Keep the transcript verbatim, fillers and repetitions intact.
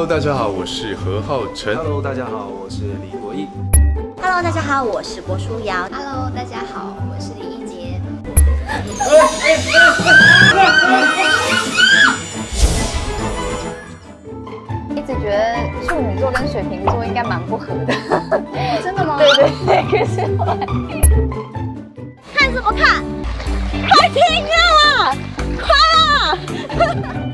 Hello， 大家好，我是何浩晨。 Hello， 大家好，我是李国毅。 Hello， 大家好，我是郭书瑶。 Hello， 大家好，我是李一洁。一直觉得处女座跟水瓶座应该蛮不合的。真的吗？对对对，可是后来看什么看？快停啊！快啊！